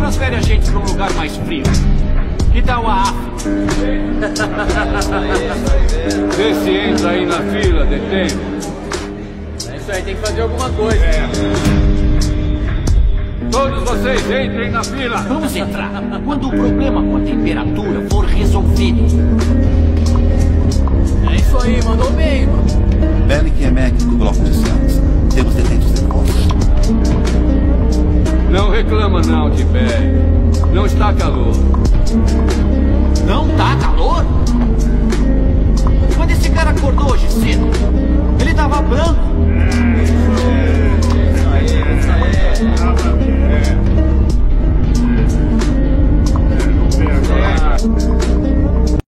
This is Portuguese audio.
transfere a gente para um lugar mais frio. Que tal a África? Vê se entra aí na fila, detém. É isso aí, tem que fazer alguma coisa. Todos vocês entrem na fila. Vamos entrar quando o problema com a temperatura for resolvido. É isso aí, mandou bem, mano. Bellic e Mac do bloco de celas. Temos detentos nervosos. Não reclama não, Tibério. Não está calor. Não tá calor.